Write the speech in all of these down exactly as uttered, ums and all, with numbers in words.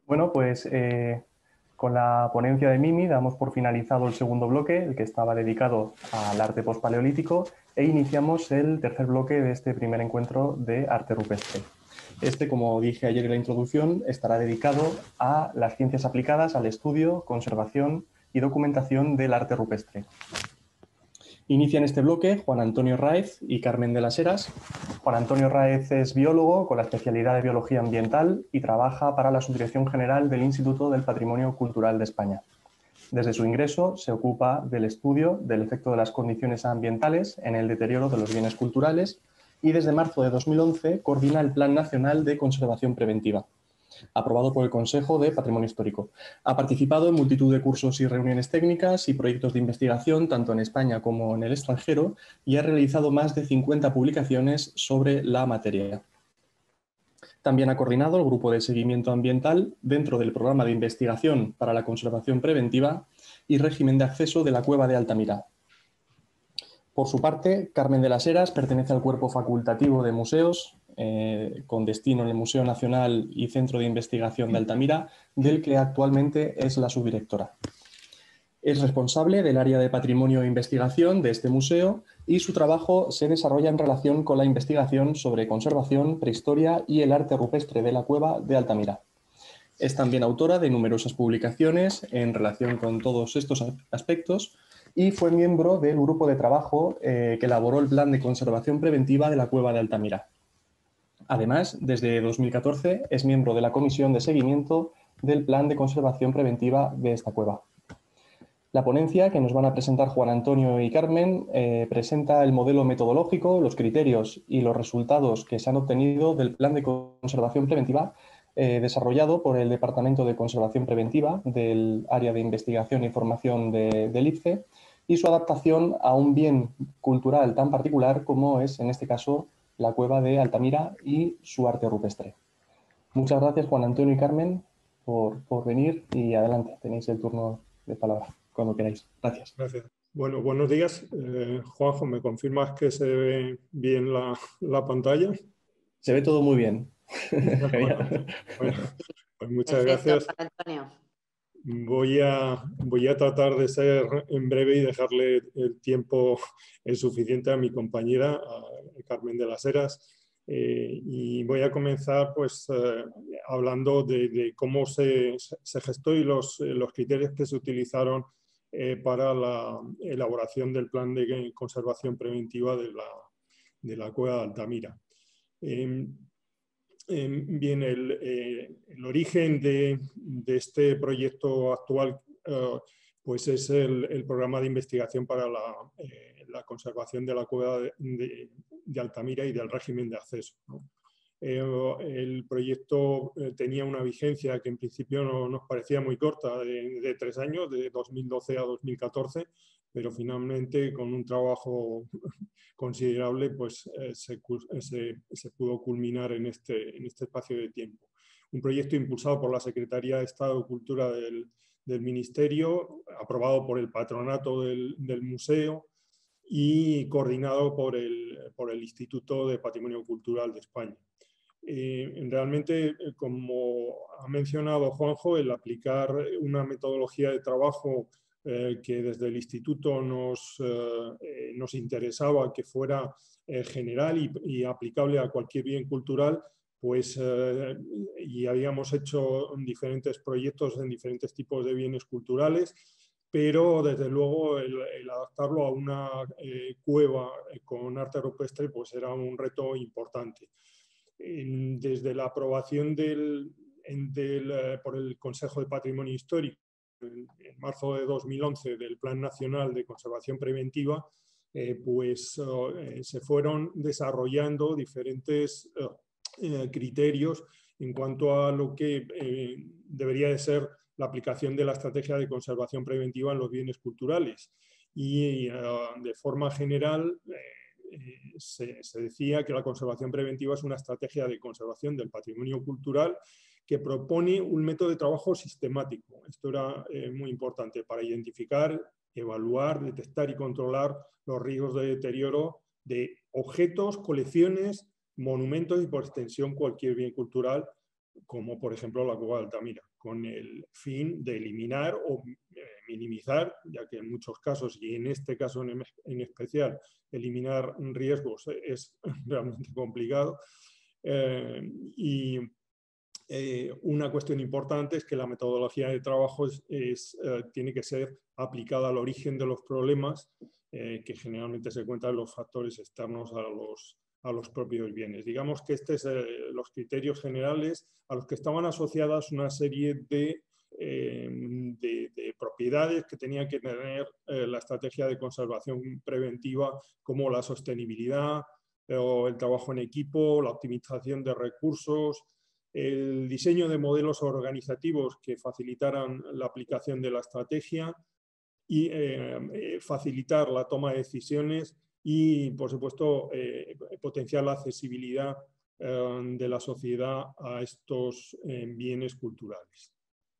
Bueno, pues eh, con la ponencia de Mimi damos por finalizado el segundo bloque, el que estaba dedicado al arte postpaleolítico, e iniciamos el tercer bloque de este primer encuentro de arte rupestre. Este, como dije ayer en la introducción, estará dedicado a las ciencias aplicadas al estudio, conservación y documentación del arte rupestre. Inician este bloque Juan Antonio Raez y Carmen de las Heras. Juan Antonio Raez es biólogo con la especialidad de Biología Ambiental y trabaja para la Subdirección General del Instituto del Patrimonio Cultural de España. Desde su ingreso se ocupa del estudio del efecto de las condiciones ambientales en el deterioro de los bienes culturales y desde marzo de dos mil once coordina el Plan Nacional de Conservación Preventiva, aprobado por el Consejo de Patrimonio Histórico. Ha participado en multitud de cursos y reuniones técnicas y proyectos de investigación, tanto en España como en el extranjero, y ha realizado más de cincuenta publicaciones sobre la materia. También ha coordinado el Grupo de Seguimiento Ambiental dentro del Programa de Investigación para la Conservación Preventiva y Régimen de Acceso de la Cueva de Altamira. Por su parte, Carmen de las Heras pertenece al cuerpo facultativo de museos, eh, con destino en el Museo Nacional y Centro de Investigación de Altamira, del que actualmente es la subdirectora. Es responsable del área de patrimonio e investigación de este museo y su trabajo se desarrolla en relación con la investigación sobre conservación, prehistoria y el arte rupestre de la Cueva de Altamira. Es también autora de numerosas publicaciones en relación con todos estos aspectos y fue miembro del grupo de trabajo eh, que elaboró el Plan de Conservación Preventiva de la Cueva de Altamira. Además, desde dos mil catorce es miembro de la Comisión de Seguimiento del Plan de Conservación Preventiva de esta cueva. La ponencia que nos van a presentar Juan Antonio y Carmen eh, presenta el modelo metodológico, los criterios y los resultados que se han obtenido del Plan de Conservación Preventiva eh, desarrollado por el Departamento de Conservación Preventiva del Área de Investigación e Formación de, del I P C E y su adaptación a un bien cultural tan particular como es, en este caso, la Cueva de Altamira y su arte rupestre. Muchas gracias, Juan Antonio y Carmen, por, por venir y adelante, tenéis el turno de palabra cuando queráis. Gracias. Gracias. Bueno, buenos días. Eh, Juanjo, ¿me confirmas que se ve bien la, la pantalla? Se ve todo muy bien. Bueno, bueno, pues muchas Perfecto, gracias. Juan Antonio. Voy a, voy a tratar de ser en breve y dejarle el tiempo el suficiente a mi compañera, a Carmen de las Heras. Eh, y voy a comenzar pues, eh, hablando de, de cómo se, se gestó y los, los criterios que se utilizaron eh, para la elaboración del plan de conservación preventiva de la, de la Cueva de Altamira. Eh, Eh, bien, el, eh, el origen de, de este proyecto actual eh, pues es el, el programa de investigación para la, eh, la conservación de la cueva de, de, de Altamira y del régimen de acceso, ¿no? Eh, el proyecto eh, tenía una vigencia que en principio no, nos parecía muy corta, de, de tres años, de dos mil doce a dos mil catorce, pero finalmente con un trabajo considerable pues, eh, se, se, se pudo culminar en este, en este espacio de tiempo. Un proyecto impulsado por la Secretaría de Estado de Cultura del, del Ministerio, aprobado por el patronato del, del museo y coordinado por el, por el Instituto de Patrimonio Cultural de España. Eh, realmente, como ha mencionado Juanjo, el aplicar una metodología de trabajo eh, que desde el Instituto nos, eh, nos interesaba que fuera eh, general y, y aplicable a cualquier bien cultural, pues, eh, y habíamos hecho diferentes proyectos en diferentes tipos de bienes culturales, pero desde luego el, el adaptarlo a una eh, cueva con arte rupestre pues era un reto importante. Desde la aprobación del, del, por el Consejo de Patrimonio Histórico en, en marzo de dos mil once del Plan Nacional de Conservación Preventiva, eh, pues eh, se fueron desarrollando diferentes eh, criterios en cuanto a lo que eh, debería de ser la aplicación de la estrategia de conservación preventiva en los bienes culturales. Y eh, de forma general, eh, Eh, se, se decía que la conservación preventiva es una estrategia de conservación del patrimonio cultural que propone un método de trabajo sistemático. Esto era eh, muy importante para identificar, evaluar, detectar y controlar los riesgos de deterioro de objetos, colecciones, monumentos y por extensión cualquier bien cultural, como por ejemplo la Cueva de Altamira. con el fin de eliminar o eh, minimizar, ya que en muchos casos, y en este caso en, en especial, eliminar riesgos es realmente complicado. Eh, y eh, una cuestión importante es que la metodología de trabajo es, es, eh, tiene que ser aplicada al origen de los problemas, eh, que generalmente se encuentran los factores externos a los, a los propios bienes. Digamos que estos son eh, los criterios generales a los que estaban asociadas una serie de, eh, de, de propiedades que tenía que tener eh, la estrategia de conservación preventiva, como la sostenibilidad, eh, o el trabajo en equipo, la optimización de recursos, el diseño de modelos organizativos que facilitaran la aplicación de la estrategia y eh, facilitar la toma de decisiones y, por supuesto, eh, potenciar la accesibilidad eh, de la sociedad a estos eh, bienes culturales.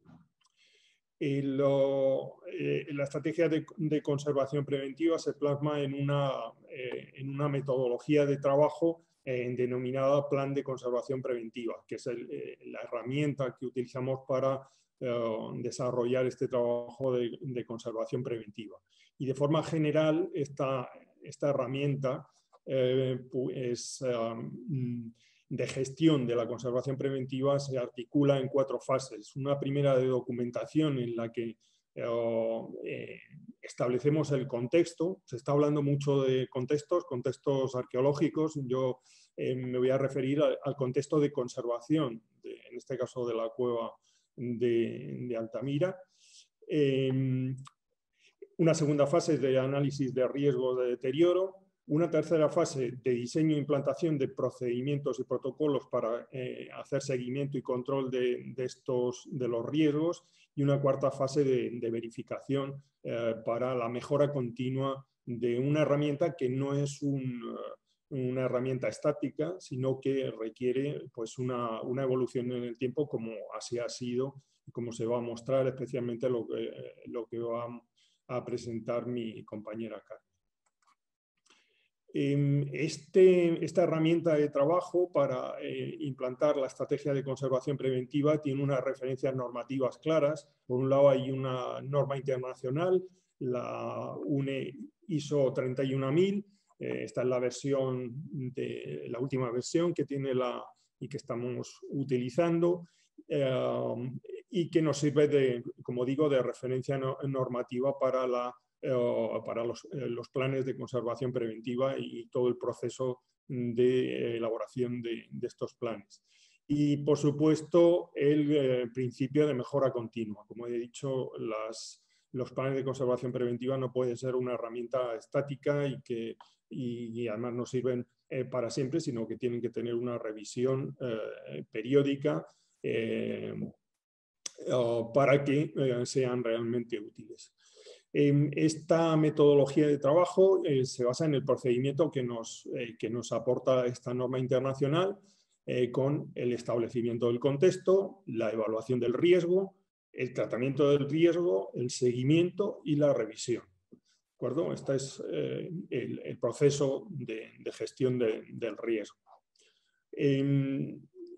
Eh, lo, eh, la estrategia de, de conservación preventiva se plasma en una, eh, en una metodología de trabajo eh, denominada Plan de Conservación Preventiva, que es el, eh, la herramienta que utilizamos para eh, desarrollar este trabajo de, de conservación preventiva. Y de forma general, esta, esta herramienta eh, pues, um, de gestión de la conservación preventiva se articula en cuatro fases. Una primera de documentación en la que eh, establecemos el contexto. Se está hablando mucho de contextos, contextos arqueológicos. Yo eh, me voy a referir al, al contexto de conservación, de, en este caso de la cueva de, de Altamira. Eh, una segunda fase de análisis de riesgo de deterioro. Una tercera fase de diseño e implantación de procedimientos y protocolos para eh, hacer seguimiento y control de, de, estos, de los riesgos. Y una cuarta fase de, de verificación eh, para la mejora continua de una herramienta que no es un, una herramienta estática, sino que requiere pues, una, una evolución en el tiempo, como así ha sido y como se va a mostrar, especialmente lo que, lo que va a presentar mi compañera Carmen. Este, esta herramienta de trabajo para eh, implantar la estrategia de conservación preventiva tiene unas referencias normativas claras. Por un lado hay una norma internacional, la UNE ISO treinta y uno mil, eh, esta es la versión de la última versión que tiene la y que estamos utilizando, eh, y que nos sirve de, como digo, de referencia no, normativa para la Eh, para los, eh, los planes de conservación preventiva y todo el proceso de elaboración de, de estos planes. Y, por supuesto, el eh, principio de mejora continua. Como he dicho, las, los planes de conservación preventiva no pueden ser una herramienta estática y que y, y además no sirven eh, para siempre, sino que tienen que tener una revisión eh, periódica eh, para que eh, sean realmente útiles. Esta metodología de trabajo eh, se basa en el procedimiento que nos, eh, que nos aporta esta norma internacional, eh, con el establecimiento del contexto, la evaluación del riesgo, el tratamiento del riesgo, el seguimiento y la revisión. ¿De acuerdo? Este es eh, el, el proceso de, de gestión de, del riesgo. Eh,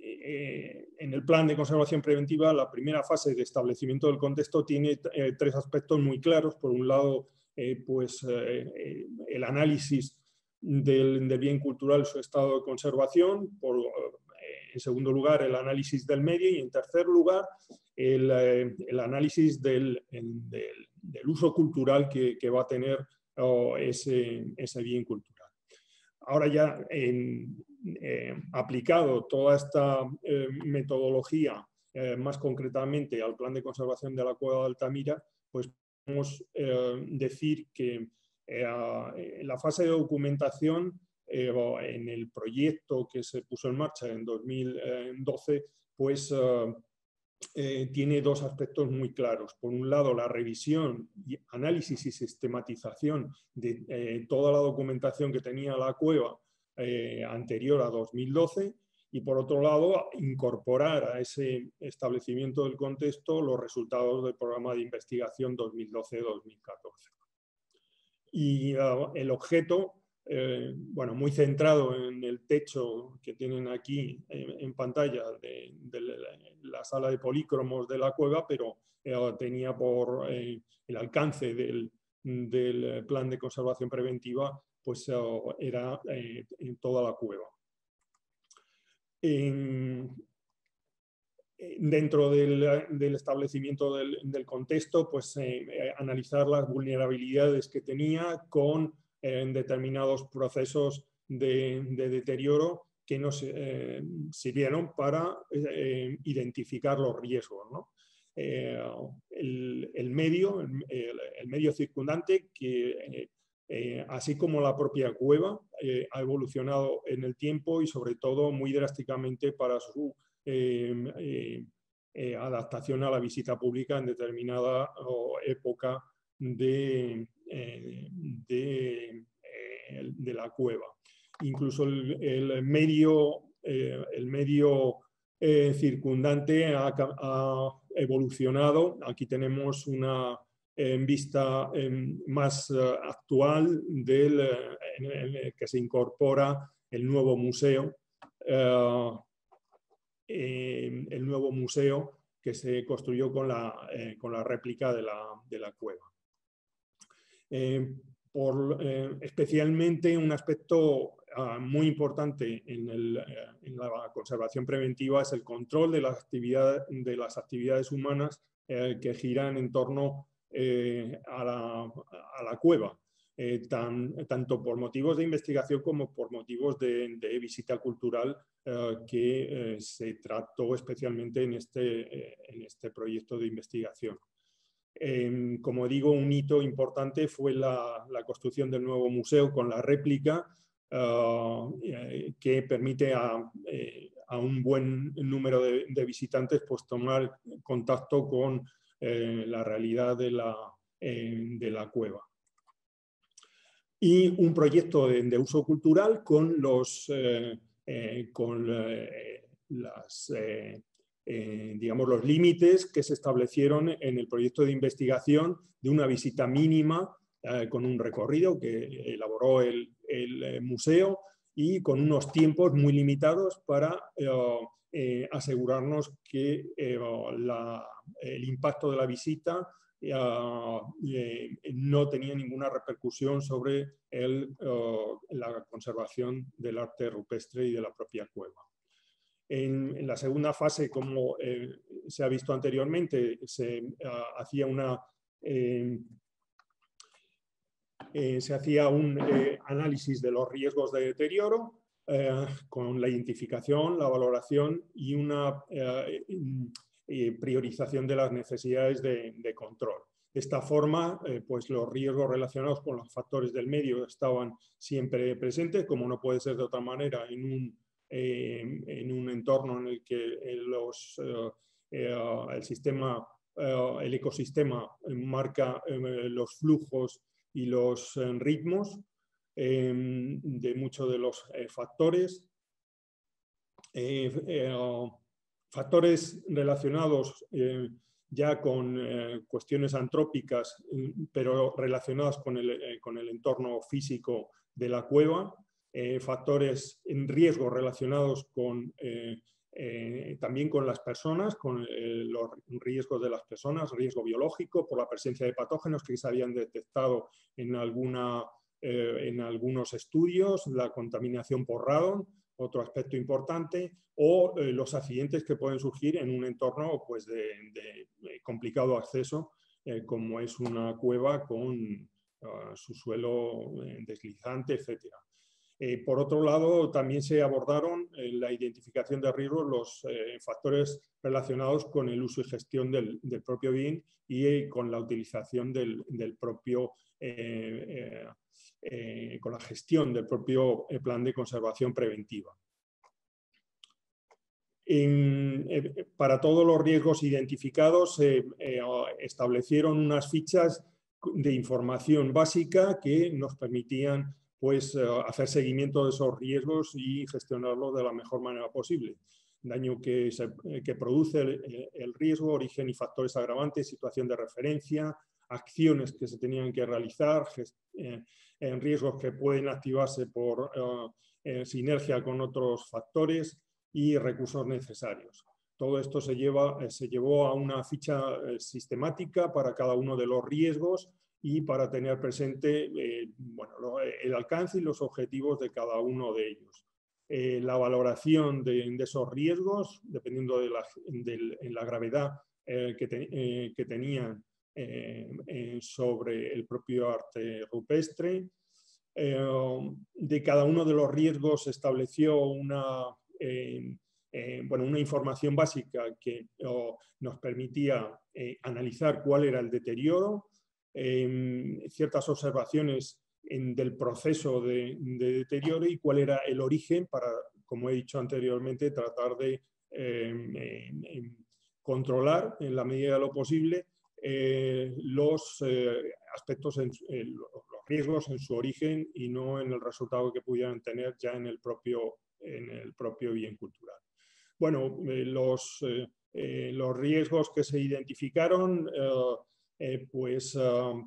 en el plan de conservación preventiva, la primera fase de establecimiento del contexto tiene eh, tres aspectos muy claros. Por un lado, eh, pues, eh, el análisis del, del bien cultural, su estado de conservación. Por, eh, en segundo lugar, el análisis del medio. Y en tercer lugar, el, eh, el análisis del, del, del uso cultural que, que va a tener oh, ese, ese bien cultural. Ahora ya en, eh, aplicado toda esta eh, metodología eh, más concretamente al plan de conservación de la cueva de Altamira, pues podemos eh, decir que eh, la fase de documentación eh, en el proyecto que se puso en marcha en dos mil doce, pues eh, Eh, tiene dos aspectos muy claros. Por un lado, la revisión, y análisis y sistematización de eh, toda la documentación que tenía la cueva eh, anterior a dos mil doce, y por otro lado, incorporar a ese establecimiento del contexto los resultados del programa de investigación dos mil doce dos mil catorce. Y uh, el objeto eh, bueno, muy centrado en el techo que tienen aquí en, en pantalla de, de la, la sala de polícromos de la cueva, pero eh, tenía por eh, el alcance del, del plan de conservación preventiva, pues eh, era eh, en toda la cueva. En, Dentro del, del establecimiento del, del, contexto, pues eh, analizar las vulnerabilidades que tenía con eh, determinados procesos de, de deterioro que nos eh, sirvieron para eh, identificar los riesgos, ¿no? Eh, el, el, medio, el, el medio circundante, que eh, eh, así como la propia cueva, eh, ha evolucionado en el tiempo y sobre todo muy drásticamente para su Eh, eh, eh, adaptación a la visita pública en determinada oh, época de, eh, de, eh, de la cueva. Incluso el, el medio, eh, el medio eh, circundante ha, ha, evolucionado. Aquí tenemos una eh, vista eh, más uh, actual del, en el que se incorpora el nuevo museo. Uh, Eh, el nuevo museo que se construyó con la, eh, con la réplica de la, de la cueva. Eh, por, eh, especialmente un aspecto uh, muy importante en, el, eh, en la conservación preventiva es el control de las actividades, de las actividades humanas eh, que giran en torno eh, a, la, a la cueva. Eh, tan, tanto por motivos de investigación como por motivos de, de visita cultural eh, que eh, se trató especialmente en este, eh, en este proyecto de investigación. Eh, como digo, un hito importante fue la, la construcción del nuevo museo con la réplica uh, eh, que permite a, eh, a un buen número de, de visitantes pues, tomar contacto con eh, la realidad de la, eh, de la cueva. Y un proyecto de, de uso cultural con los, eh, eh, con, eh, las, eh, eh, digamos, los límites que se establecieron en el proyecto de investigación de una visita mínima eh, con un recorrido que elaboró el, el museo y con unos tiempos muy limitados para eh, eh, asegurarnos que eh, la, el impacto de la visita Uh, eh, no tenía ninguna repercusión sobre el, uh, la conservación del arte rupestre y de la propia cueva. En, en la segunda fase, como eh, se ha visto anteriormente, se uh, hacía una eh, eh, se hacía un eh, análisis de los riesgos de deterioro eh, con la identificación, la valoración y una eh, Eh, priorización de las necesidades de, de control. De esta forma, eh, pues los riesgos relacionados con los factores del medio estaban siempre presentes, como no puede ser de otra manera, en un, eh, en un entorno en el que los, eh, eh, el, sistema, eh, el ecosistema marca eh, los flujos y los eh, ritmos eh, de muchos de los eh, factores. Eh, eh, Factores relacionados eh, ya con eh, cuestiones antrópicas, pero relacionadas con el, eh, con el entorno físico de la cueva, eh, factores en riesgo relacionados con, eh, eh, también con las personas, con eh, los riesgos de las personas, riesgo biológico por la presencia de patógenos que se habían detectado en, alguna, eh, en algunos estudios, la contaminación por radón, otro aspecto importante, o eh, los accidentes que pueden surgir en un entorno pues, de, de, de complicado acceso, eh, como es una cueva con uh, su suelo eh, deslizante, etcétera. Eh, por otro lado, también se abordaron en la identificación de riesgos los eh, factores relacionados con el uso y gestión del, del propio bien y eh, con la utilización del, del propio eh, eh, Eh, con la gestión del propio eh, plan de conservación preventiva. En, eh, para todos los riesgos identificados se eh, eh, establecieron unas fichas de información básica que nos permitían pues, eh, hacer seguimiento de esos riesgos y gestionarlos de la mejor manera posible. Daño que, se, que produce el, el riesgo, origen y factores agravantes, situación de referencia, acciones que se tenían que realizar, eh, en riesgos que pueden activarse por eh, eh, sinergia con otros factores y recursos necesarios. Todo esto se, lleva, eh, se llevó a una ficha eh, sistemática para cada uno de los riesgos y para tener presente eh, bueno, lo, el alcance y los objetivos de cada uno de ellos. Eh, la valoración de, de esos riesgos, dependiendo de la, de, de la gravedad eh, que, te, eh, que tenían eh, eh, sobre el propio arte rupestre. Eh, de cada uno de los riesgos se estableció una, eh, eh, bueno, una información básica que oh, nos permitía eh, analizar cuál era el deterioro, eh, ciertas observaciones en, del proceso de, de deterioro y cuál era el origen para, como he dicho anteriormente, tratar de eh, eh, controlar en la medida de lo posible eh, los eh, aspectos, en, eh, los riesgos en su origen y no en el resultado que pudieran tener ya en el propio, en el propio bien cultural. Bueno, eh, los, eh, eh, los riesgos que se identificaron, eh, eh, pues uh,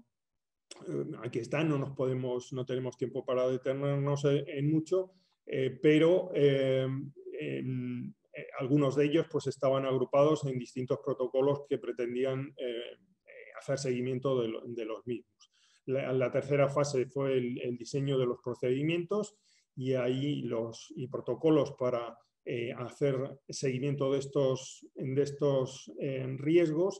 aquí están, no nos podemos, no tenemos tiempo para detenernos en mucho, eh, pero eh, en, eh, algunos de ellos pues estaban agrupados en distintos protocolos que pretendían eh, hacer seguimiento de, lo, de los mismos. La, la tercera fase fue el, el diseño de los procedimientos y ahí los y protocolos para eh, hacer seguimiento de estos, de estos eh, riesgos,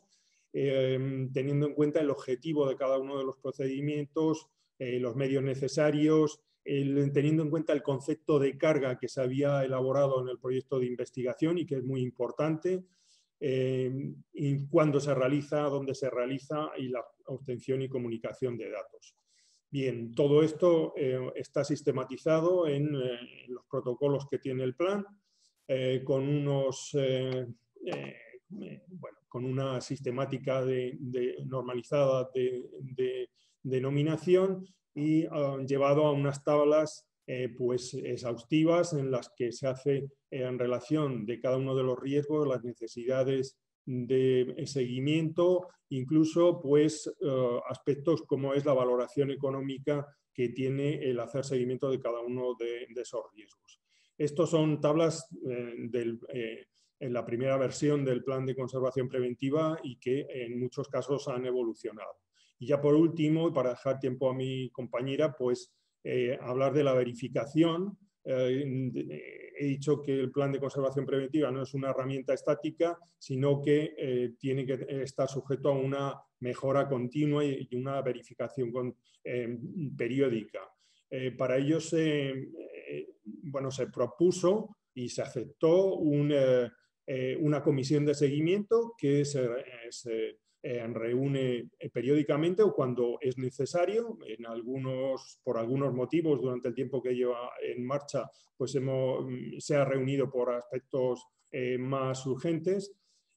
eh, teniendo en cuenta el objetivo de cada uno de los procedimientos, eh, los medios necesarios, el, teniendo en cuenta el concepto de carga que se había elaborado en el proyecto de investigación y que es muy importante, eh, y cuándo se realiza, dónde se realiza y la obtención y comunicación de datos. Bien, todo esto eh, está sistematizado en, eh, en los protocolos que tiene el plan, eh, con unos, eh, eh, bueno, con una sistemática de, de normalizada de, de, de nominación y uh, llevado a unas tablas eh, pues exhaustivas en las que se hace eh, en relación de cada uno de los riesgos, las necesidades de seguimiento, incluso pues uh, aspectos como es la valoración económica que tiene el hacer seguimiento de cada uno de, de esos riesgos. Estos son tablas eh, del, eh, en la primera versión del plan de conservación preventiva y que en muchos casos han evolucionado. Y ya por último, y para dejar tiempo a mi compañera, pues eh, hablar de la verificación. Eh, he dicho que el plan de conservación preventiva no es una herramienta estática, sino que eh, tiene que estar sujeto a una mejora continua y, y una verificación con, eh, periódica. Eh, para ello se, eh, bueno, se propuso y se aceptó un, eh, eh, una comisión de seguimiento que se, eh, se eh, reúne periódicamente o cuando es necesario. En algunos, por algunos motivos, durante el tiempo que lleva en marcha, pues hemos, se ha reunido por aspectos eh, más urgentes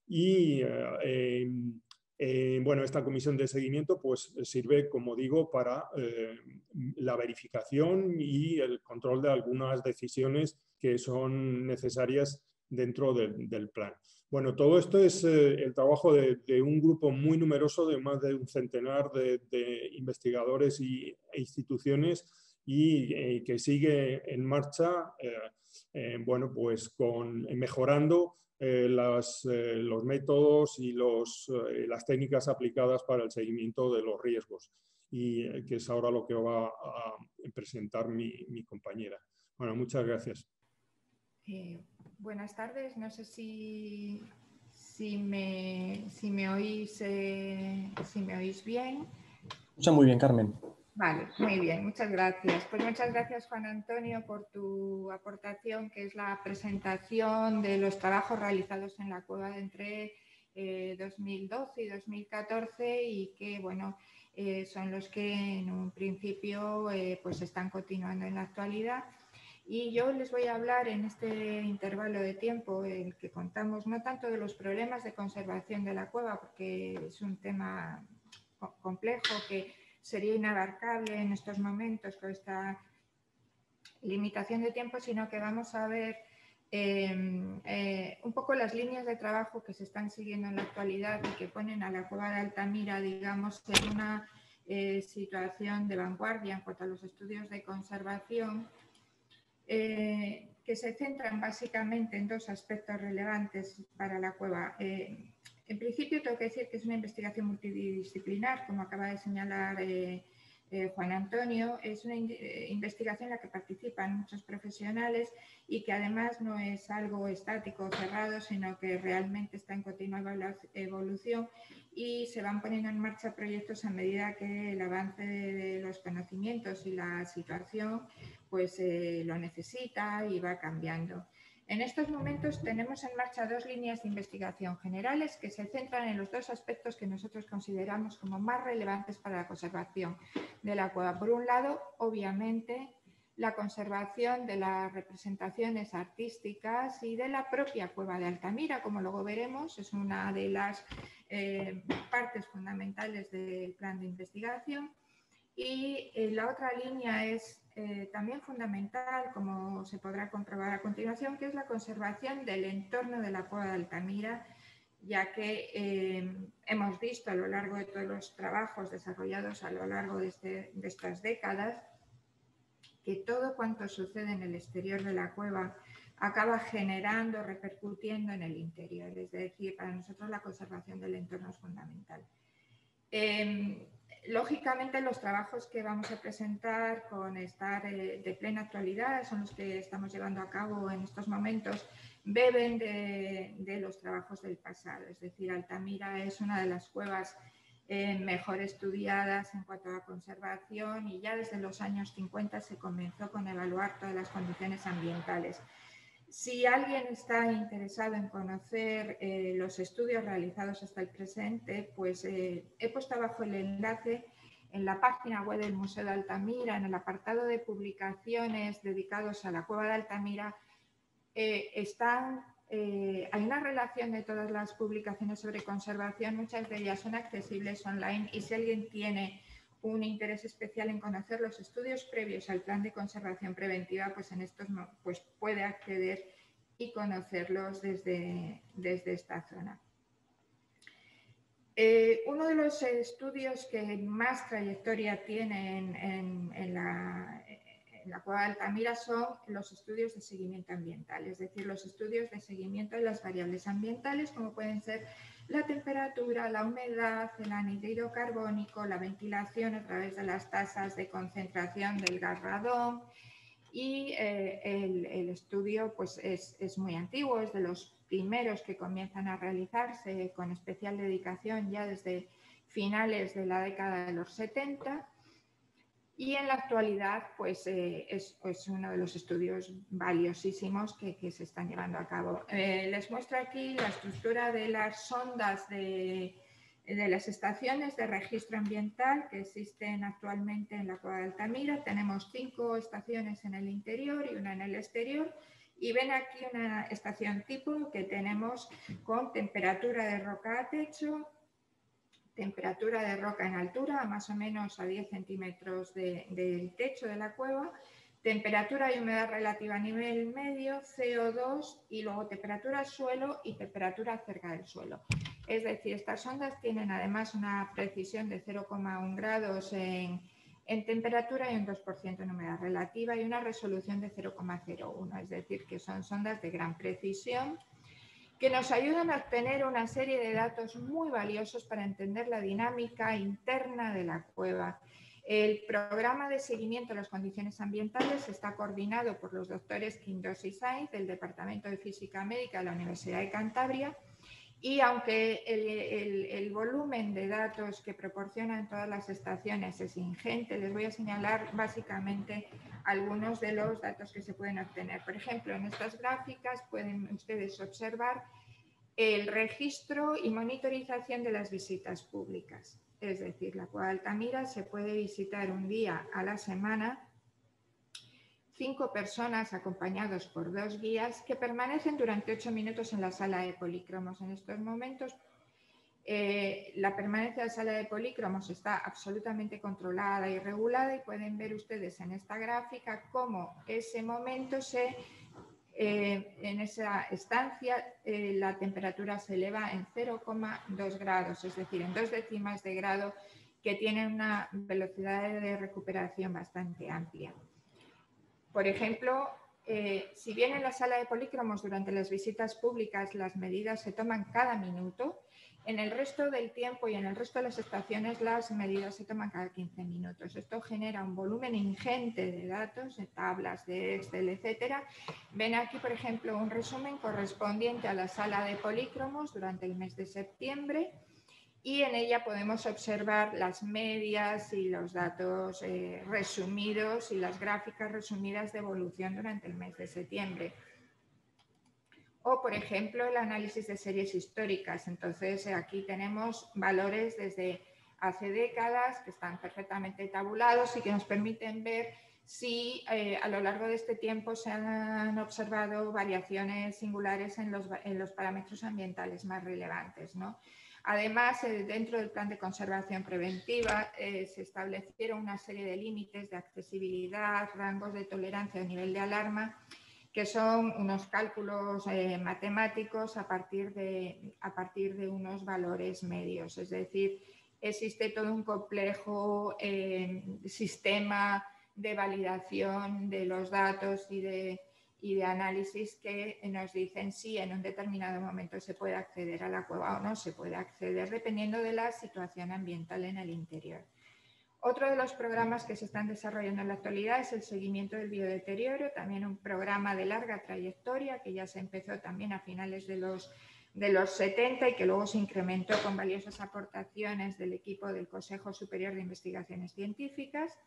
y eh, eh, bueno, esta comisión de seguimiento pues sirve, como digo, para eh, la verificación y el control de algunas decisiones que son necesarias dentro de, del plan. Bueno, todo esto es eh, el trabajo de, de un grupo muy numeroso, de más de un centenar de, de investigadores y, e instituciones y eh, que sigue en marcha, eh, eh, bueno, pues con, mejorando eh, las, eh, los métodos y los, eh, las técnicas aplicadas para el seguimiento de los riesgos, y eh, que es ahora lo que va a presentar mi, mi compañera. Bueno, muchas gracias. Eh, buenas tardes, no sé si, si, me, si, me, oís, eh, si me oís bien. Escucha muy bien, Carmen. Vale, muy bien, muchas gracias. Pues muchas gracias, Juan Antonio, por tu aportación, que es la presentación de los trabajos realizados en la cueva entre eh, dos mil doce y dos mil catorce y que, bueno, eh, son los que en un principio eh, pues están continuando en la actualidad. Y yo les voy a hablar en este intervalo de tiempo en el que contamos no tanto de los problemas de conservación de la cueva, porque es un tema complejo que sería inabarcable en estos momentos con esta limitación de tiempo, sino que vamos a ver eh, eh, un poco las líneas de trabajo que se están siguiendo en la actualidad y que ponen a la Cueva de Altamira, digamos, en una eh, situación de vanguardia en cuanto a los estudios de conservación, eh, que se centran básicamente en dos aspectos relevantes para la cueva. Eh, en principio, tengo que decir que es una investigación multidisciplinar, como acaba de señalar eh, eh, Juan Antonio. Es una in investigación en la que participan muchos profesionales y que además no es algo estático o cerrado, sino que realmente está en continua evolución y se van poniendo en marcha proyectos a medida que el avance de los conocimientos y la situación pues eh, lo necesita y va cambiando. En estos momentos tenemos en marcha dos líneas de investigación generales que se centran en los dos aspectos que nosotros consideramos como más relevantes para la conservación de la cueva. Por un lado, obviamente, la conservación de las representaciones artísticas y de la propia cueva de Altamira, como luego veremos, es una de las eh, partes fundamentales del plan de investigación. Y eh, la otra línea es eh, también fundamental, como se podrá comprobar a continuación, que es la conservación del entorno de la cueva de Altamira, ya que eh, hemos visto a lo largo de todos los trabajos desarrollados a lo largo de, este, de estas décadas que todo cuanto sucede en el exterior de la cueva acaba generando, repercutiendo en el interior. Es decir, para nosotros la conservación del entorno es fundamental. Eh, Lógicamente, los trabajos que vamos a presentar con estar eh, de plena actualidad son los que estamos llevando a cabo en estos momentos, beben de, de los trabajos del pasado. Es decir, Altamira es una de las cuevas eh, mejor estudiadas en cuanto a conservación y ya desde los años cincuenta se comenzó con evaluar todas las condiciones ambientales. Si alguien está interesado en conocer eh, los estudios realizados hasta el presente, pues eh, he puesto abajo el enlace en la página web del Museo de Altamira, en el apartado de publicaciones dedicados a la cueva de Altamira. Eh, están, eh, hay una relación de todas las publicaciones sobre conservación, muchas de ellas son accesibles online y si alguien tiene un interés especial en conocer los estudios previos al plan de conservación preventiva, pues en estos pues puede acceder y conocerlos desde, desde esta zona. Eh, uno de los estudios que más trayectoria tiene en, en, en, la, en la cueva de Altamira son los estudios de seguimiento ambiental, es decir, los estudios de seguimiento de las variables ambientales, como pueden ser la temperatura, la humedad, el anhídrido carbónico, la ventilación a través de las tasas de concentración del gas radón. Y eh, el, el estudio pues, es, es muy antiguo, es de los primeros que comienzan a realizarse con especial dedicación ya desde finales de la década de los setenta. Y en la actualidad pues, eh, es, es uno de los estudios valiosísimos que, que se están llevando a cabo. Eh, les muestro aquí la estructura de las sondas de, de las estaciones de registro ambiental que existen actualmente en la cueva de Altamira. Tenemos cinco estaciones en el interior y una en el exterior. Y ven aquí una estación tipo que tenemos con temperatura de roca a techo, temperatura de roca en altura, más o menos a diez centímetros de, del techo de la cueva, temperatura y humedad relativa a nivel medio, C O dos y luego temperatura suelo y temperatura cerca del suelo. Es decir, estas sondas tienen además una precisión de cero coma uno grados en, en temperatura y un dos por ciento en humedad relativa y una resolución de cero coma cero uno, es decir, que son sondas de gran precisión que nos ayudan a obtener una serie de datos muy valiosos para entender la dinámica interna de la cueva. El programa de seguimiento de las condiciones ambientales está coordinado por los doctores Quindos y Sainz del Departamento de Física Médica de la Universidad de Cantabria y aunque el, el, el volumen de datos que proporcionan todas las estaciones es ingente, les voy a señalar básicamente algunos de los datos que se pueden obtener. Por ejemplo, en estas gráficas pueden ustedes observar el registro y monitorización de las visitas públicas. Es decir, la cueva de Altamira se puede visitar un día a la semana, cinco personas acompañados por dos guías que permanecen durante ocho minutos en la sala de polícromos. En estos momentos, eh, la permanencia de la sala de polícromos está absolutamente controlada y regulada y pueden ver ustedes en esta gráfica cómo ese momento se eh, en esa estancia eh, la temperatura se eleva en cero coma dos grados, es decir, en dos décimas de grado, que tienen una velocidad de recuperación bastante amplia. Por ejemplo, eh, si bien en la sala de polícromos durante las visitas públicas las medidas se toman cada minuto, en el resto del tiempo y en el resto de las estaciones las medidas se toman cada quince minutos. Esto genera un volumen ingente de datos, de tablas, de Excel, etcétera. Ven aquí, por ejemplo, un resumen correspondiente a la sala de polícromos durante el mes de septiembre, y en ella podemos observar las medias y los datos eh, resumidos y las gráficas resumidas de evolución durante el mes de septiembre. O, por ejemplo, el análisis de series históricas. Entonces, aquí tenemos valores desde hace décadas que están perfectamente tabulados y que nos permiten ver si eh, a lo largo de este tiempo se han observado variaciones singulares en los, en los parámetros ambientales más relevantes, ¿no? Además, eh, dentro del plan de conservación preventiva eh, se establecieron una serie de límites de accesibilidad, rangos de tolerancia o nivel de alarma, que son unos cálculos eh, matemáticos a partir, de, a partir de unos valores medios. Es decir, existe todo un complejo eh, sistema de validación de los datos y de, y de análisis que nos dicen si en un determinado momento se puede acceder a la cueva o no se puede acceder, dependiendo de la situación ambiental en el interior. Otro de los programas que se están desarrollando en la actualidad es el seguimiento del biodeterioro, también un programa de larga trayectoria que ya se empezó también a finales de los, de los setenta y que luego se incrementó con valiosas aportaciones del equipo del Consejo Superior de Investigaciones Científicas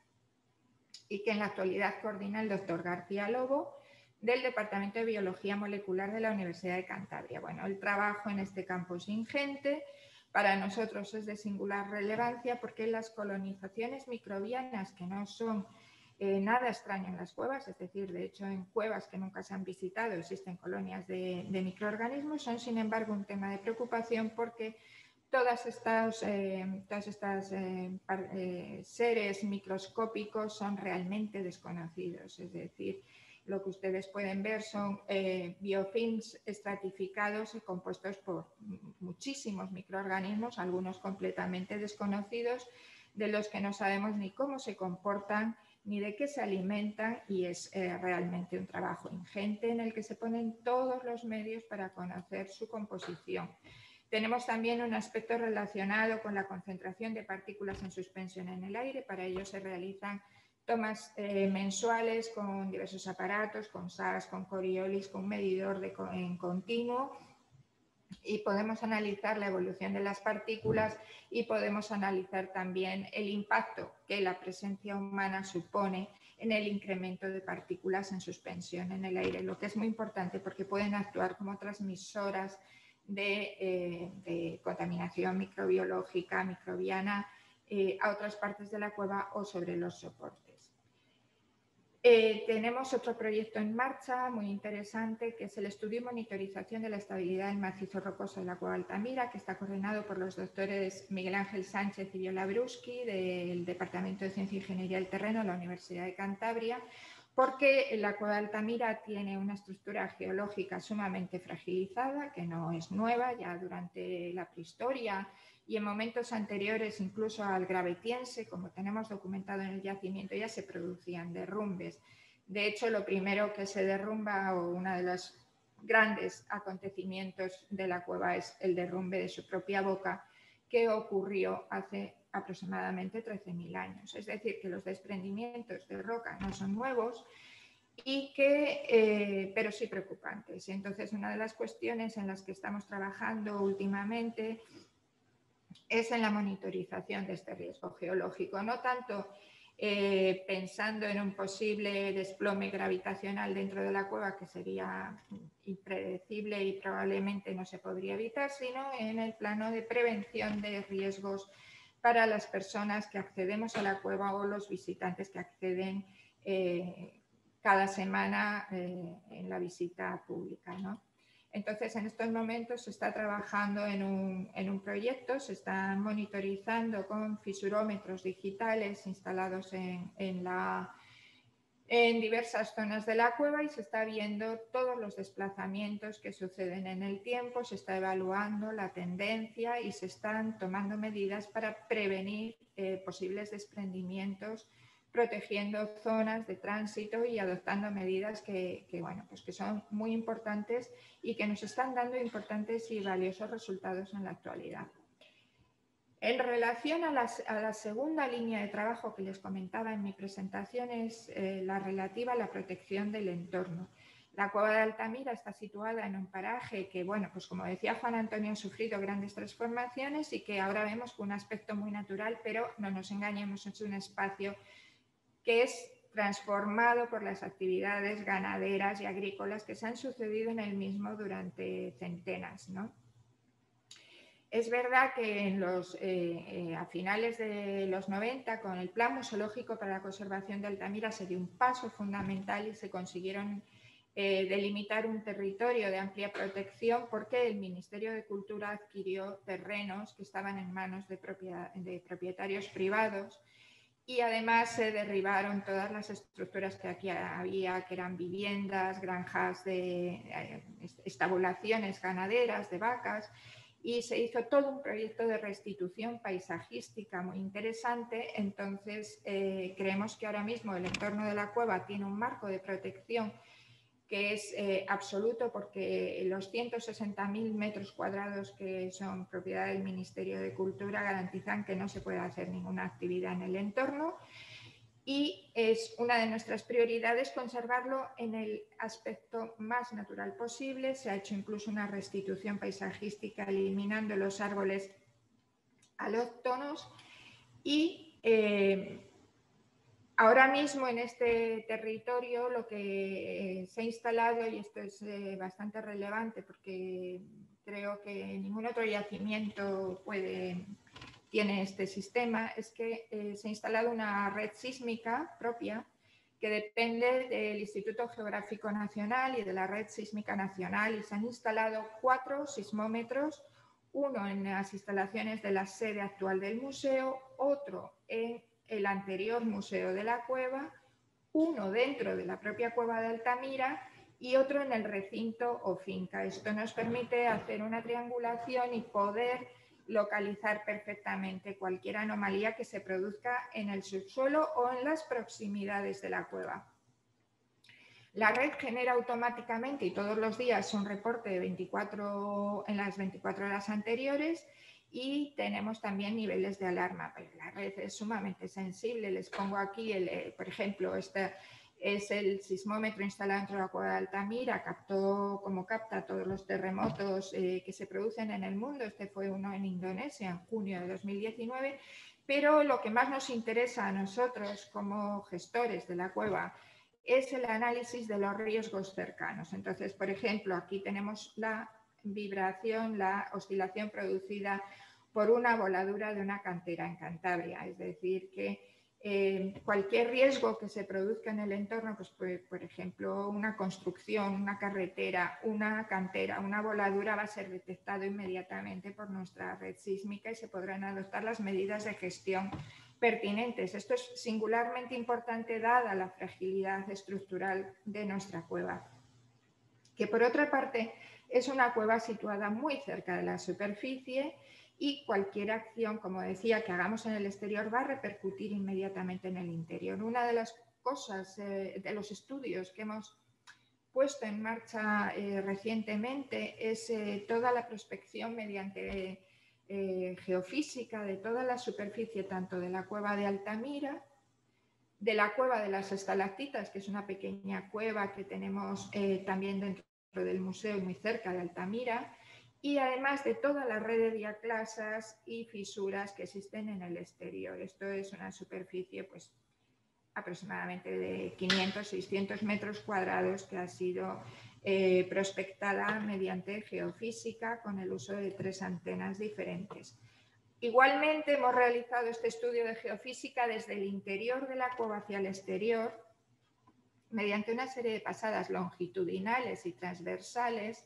y que en la actualidad coordina el doctor García Lobo del Departamento de Biología Molecular de la Universidad de Cantabria. Bueno, el trabajo en este campo es ingente. Para nosotros es de singular relevancia porque las colonizaciones microbianas, que no son eh, nada extraño en las cuevas, es decir, de hecho en cuevas que nunca se han visitado existen colonias de, de microorganismos, son sin embargo un tema de preocupación porque todas estas, eh, todas estas eh, par, eh, seres microscópicos son realmente desconocidos, es decir, lo que ustedes pueden ver son eh, biofilms estratificados y compuestos por muchísimos microorganismos, algunos completamente desconocidos, de los que no sabemos ni cómo se comportan ni de qué se alimentan, y es eh, realmente un trabajo ingente en el que se ponen todos los medios para conocer su composición. Tenemos también un aspecto relacionado con la concentración de partículas en suspensión en el aire. Para ello se realizan tomas eh, mensuales con diversos aparatos, con S A R S, con Coriolis, con un medidor de, en continuo, y podemos analizar la evolución de las partículas y podemos analizar también el impacto que la presencia humana supone en el incremento de partículas en suspensión en el aire, lo que es muy importante porque pueden actuar como transmisoras de, eh, de contaminación microbiológica, microbiana, eh, a otras partes de la cueva o sobre los soportes. Eh, tenemos otro proyecto en marcha muy interesante, que es el estudio y monitorización de la estabilidad del macizo rocoso de la cueva Altamira, que está coordinado por los doctores Miguel Ángel Sánchez y Viola Bruschi del Departamento de Ciencia e Ingeniería del Terreno de la Universidad de Cantabria, porque la cueva Altamira tiene una estructura geológica sumamente fragilizada, que no es nueva, ya durante la prehistoria y en momentos anteriores incluso al Gravetiense, como tenemos documentado en el yacimiento, ya se producían derrumbes. De hecho, lo primero que se derrumba, o uno de los grandes acontecimientos de la cueva, es el derrumbe de su propia boca, que ocurrió hace aproximadamente trece mil años. Es decir, que los desprendimientos de roca no son nuevos, y que, eh, pero sí preocupantes. Entonces, una de las cuestiones en las que estamos trabajando últimamente es en la monitorización de este riesgo geológico, no tanto eh, pensando en un posible desplome gravitacional dentro de la cueva, que sería impredecible y probablemente no se podría evitar, sino en el plano de prevención de riesgos para las personas que accedemos a la cueva o los visitantes que acceden eh, cada semana eh, en la visita pública, ¿no? Entonces, en estos momentos se está trabajando en un, en un proyecto, se están monitorizando con fisurómetros digitales instalados en, en, la, en diversas zonas de la cueva y se está viendo todos los desplazamientos que suceden en el tiempo, se está evaluando la tendencia y se están tomando medidas para prevenir eh, posibles desprendimientos, protegiendo zonas de tránsito y adoptando medidas que, que, bueno, pues que son muy importantes y que nos están dando importantes y valiosos resultados en la actualidad. En relación a la, a la segunda línea de trabajo que les comentaba en mi presentación es eh, la relativa a la protección del entorno. La cueva de Altamira está situada en un paraje que, bueno, pues como decía Juan Antonio, ha sufrido grandes transformaciones y que ahora vemos con un aspecto muy natural, pero no nos engañemos, es un espacio que es transformado por las actividades ganaderas y agrícolas que se han sucedido en el mismo durante centenas, ¿no? Es verdad que en los, eh, eh, a finales de los noventa, con el Plan Museológico para la Conservación de Altamira, se dio un paso fundamental y se consiguieron eh, delimitar un territorio de amplia protección porque el Ministerio de Cultura adquirió terrenos que estaban en manos de, propiedad, de propietarios privados y además se derribaron todas las estructuras que aquí había, que eran viviendas, granjas de eh, estabulaciones ganaderas de vacas, y se hizo todo un proyecto de restitución paisajística muy interesante. Entonces, eh, creemos que ahora mismo el entorno de la cueva tiene un marco de protección que es eh, absoluto porque los ciento sesenta mil metros cuadrados que son propiedad del Ministerio de Cultura garantizan que no se puede hacer ninguna actividad en el entorno. Y es una de nuestras prioridades conservarlo en el aspecto más natural posible. Se ha hecho incluso una restitución paisajística eliminando los árboles alóctonos y eh, ahora mismo en este territorio lo que se ha instalado, y esto es eh, bastante relevante porque creo que ningún otro yacimiento puede... tiene este sistema, es que eh, se ha instalado una red sísmica propia que depende del Instituto Geográfico Nacional y de la Red Sísmica Nacional, y se han instalado cuatro sismómetros, uno en las instalaciones de la sede actual del museo, otro en el anterior Museo de la Cueva, uno dentro de la propia Cueva de Altamira y otro en el recinto o finca. Esto nos permite hacer una triangulación y poder localizar perfectamente cualquier anomalía que se produzca en el subsuelo o en las proximidades de la cueva. La red genera automáticamente y todos los días un reporte de veinticuatro, en las veinticuatro horas anteriores, y tenemos también niveles de alarma. Pero la red es sumamente sensible. Les pongo aquí, el, por ejemplo, este es el sismómetro instalado dentro de la cueva de Altamira, captó como capta todos los terremotos eh, que se producen en el mundo. Este fue uno en Indonesia en junio de dos mil diecinueve, pero lo que más nos interesa a nosotros como gestores de la cueva es el análisis de los riesgos cercanos. Entonces, por ejemplo, aquí tenemos la vibración, la oscilación producida por una voladura de una cantera en Cantabria, es decir, que Eh, cualquier riesgo que se produzca en el entorno, pues, por, por ejemplo, una construcción, una carretera, una cantera, una voladura, va a ser detectado inmediatamente por nuestra red sísmica y se podrán adoptar las medidas de gestión pertinentes. Esto es singularmente importante dada la fragilidad estructural de nuestra cueva, que por otra parte es una cueva situada muy cerca de la superficie, y cualquier acción, como decía, que hagamos en el exterior va a repercutir inmediatamente en el interior. Una de las cosas, eh, de los estudios que hemos puesto en marcha eh, recientemente es eh, toda la prospección mediante eh, geofísica de toda la superficie, tanto de la cueva de Altamira, de la cueva de las estalactitas, que es una pequeña cueva que tenemos eh, también dentro del museo muy cerca de Altamira, y además de toda la red de diaclasas y fisuras que existen en el exterior. Esto es una superficie pues, aproximadamente de quinientos, seiscientos metros cuadrados que ha sido eh, prospectada mediante geofísica con el uso de tres antenas diferentes. Igualmente hemos realizado este estudio de geofísica desde el interior de la cueva hacia el exterior mediante una serie de pasadas longitudinales y transversales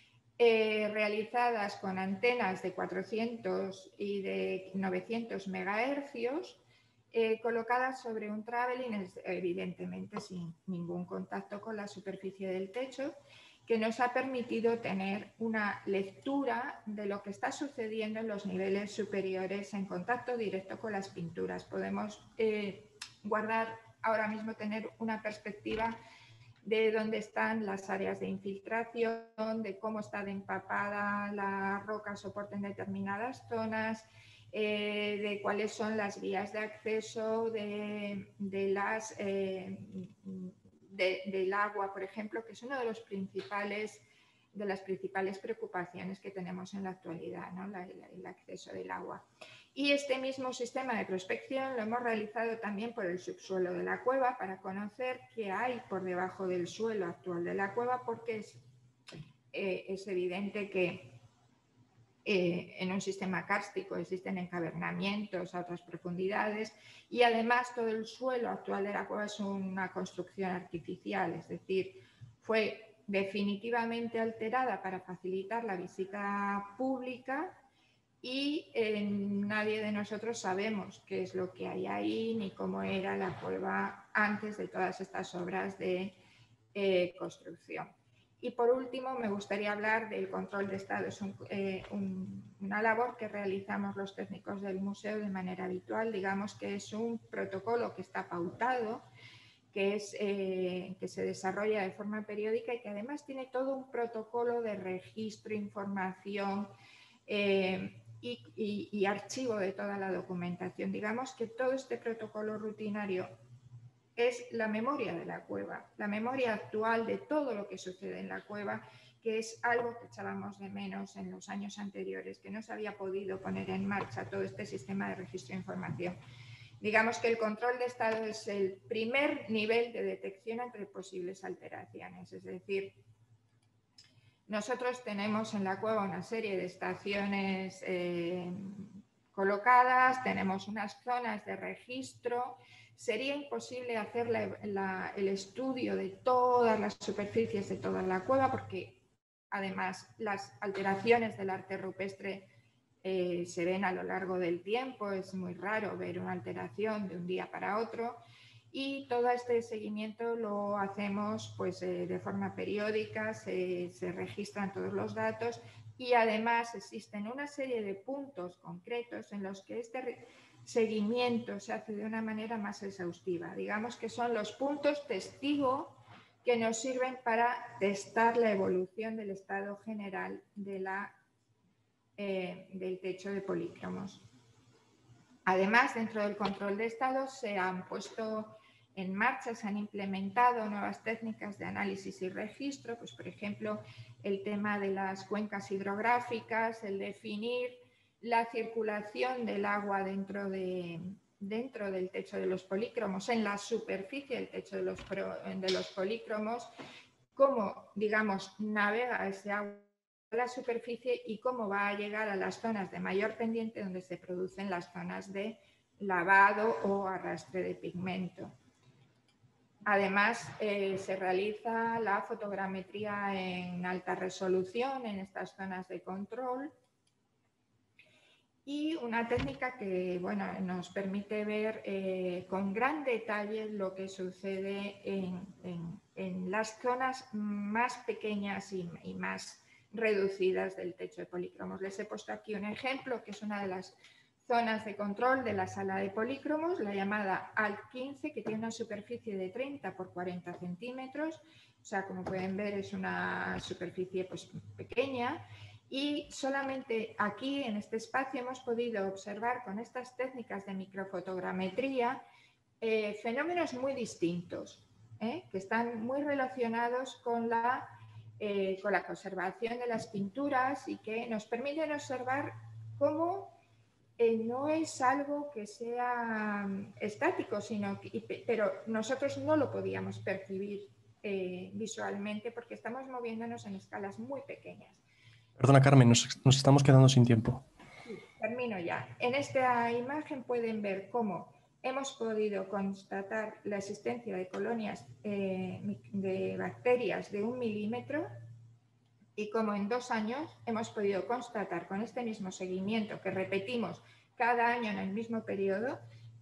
Eh, realizadas con antenas de cuatrocientos y de novecientos megahercios eh, colocadas sobre un traveling, evidentemente sin ningún contacto con la superficie del techo, que nos ha permitido tener una lectura de lo que está sucediendo en los niveles superiores en contacto directo con las pinturas. Podemos eh, guardar ahora mismo, tener una perspectiva de dónde están las áreas de infiltración, de cómo está de empapada la roca soporte en determinadas zonas, eh, de cuáles son las vías de acceso de, de las... Eh, De, del agua, por ejemplo, que es uno de los principales de las principales preocupaciones que tenemos en la actualidad, ¿no? la, la, el acceso del agua. Y este mismo sistema de prospección lo hemos realizado también por el subsuelo de la cueva para conocer qué hay por debajo del suelo actual de la cueva, porque es, eh, es evidente que Eh, en un sistema kárstico existen encavernamientos a otras profundidades y además todo el suelo actual de la cueva es una construcción artificial, es decir, fue definitivamente alterada para facilitar la visita pública y eh, nadie de nosotros sabemos qué es lo que hay ahí ni cómo era la cueva antes de todas estas obras de eh, construcción. Y por último, me gustaría hablar del control de estado. Es un, eh, un, una labor que realizamos los técnicos del museo de manera habitual. Digamos que es un protocolo que está pautado, que, es, eh, que se desarrolla de forma periódica y que además tiene todo un protocolo de registro, información eh, y, y, y archivo de toda la documentación. Digamos que todo este protocolo rutinario es la memoria de la cueva, la memoria actual de todo lo que sucede en la cueva, que es algo que echábamos de menos en los años anteriores, que no se había podido poner en marcha todo este sistema de registro de información. Digamos que el control de estado es el primer nivel de detección entre posibles alteraciones, es decir, nosotros tenemos en la cueva una serie de estaciones eh, colocadas, tenemos unas zonas de registro. Sería imposible hacer la, la, el estudio de todas las superficies de toda la cueva porque además las alteraciones del arte rupestre eh, se ven a lo largo del tiempo, es muy raro ver una alteración de un día para otro y todo este seguimiento lo hacemos pues, eh, de forma periódica, se, se registran todos los datos y además existen una serie de puntos concretos en los que este seguimiento se hace de una manera más exhaustiva. Digamos que son los puntos testigo que nos sirven para testar la evolución del estado general de la, eh, del techo de polícromos. Además, dentro del control de estado se han puesto en marcha, se han implementado nuevas técnicas de análisis y registro, pues por ejemplo, el tema de las cuencas hidrográficas, el definir la circulación del agua dentro, de, dentro del techo de los polícromos, en la superficie del techo de los, de los polícromos, cómo, digamos, navega ese agua a la superficie y cómo va a llegar a las zonas de mayor pendiente donde se producen las zonas de lavado o arrastre de pigmento. Además, eh, se realiza la fotogrametría en alta resolución en estas zonas de control y una técnica que bueno, nos permite ver eh, con gran detalle lo que sucede en, en, en las zonas más pequeñas y, y más reducidas del techo de polícromos. Les he puesto aquí un ejemplo que es una de las zonas de control de la sala de polícromos, la llamada A L quince, que tiene una superficie de treinta por cuarenta centímetros, o sea, como pueden ver es una superficie pues, pequeña. Y solamente aquí, en este espacio, hemos podido observar con estas técnicas de microfotogrametría eh, fenómenos muy distintos, ¿eh? que están muy relacionados con la, eh, con la conservación de las pinturas y que nos permiten observar cómo eh, no es algo que sea um, estático, sino que, pero nosotros no lo podíamos percibir eh, visualmente porque estamos moviéndonos en escalas muy pequeñas. Perdona, Carmen, nos, nos estamos quedando sin tiempo. Sí, termino ya. En esta imagen pueden ver cómo hemos podido constatar la existencia de colonias eh, de bacterias de un milímetro y cómo en dos años hemos podido constatar con este mismo seguimiento que repetimos cada año en el mismo periodo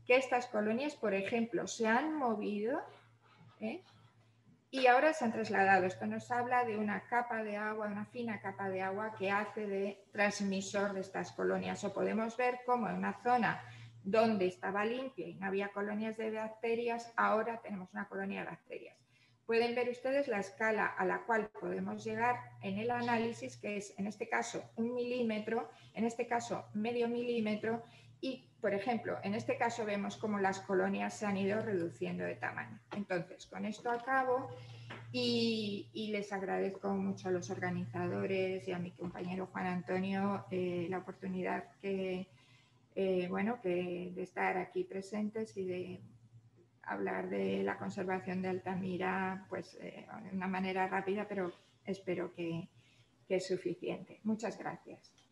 que estas colonias, por ejemplo, se han movido, ¿eh? y ahora se han trasladado. Esto nos habla de una capa de agua, una fina capa de agua que hace de transmisor de estas colonias. O podemos ver cómo en una zona donde estaba limpia y no había colonias de bacterias, ahora tenemos una colonia de bacterias. Pueden ver ustedes la escala a la cual podemos llegar en el análisis, que es en este caso un milímetro, en este caso medio milímetro, y por ejemplo, en este caso vemos cómo las colonias se han ido reduciendo de tamaño. Entonces, con esto acabo y, y les agradezco mucho a los organizadores y a mi compañero Juan Antonio eh, la oportunidad que, eh, bueno, que de estar aquí presentes y de hablar de la conservación de Altamira pues, eh, de una manera rápida, pero espero que, que es suficiente. Muchas gracias.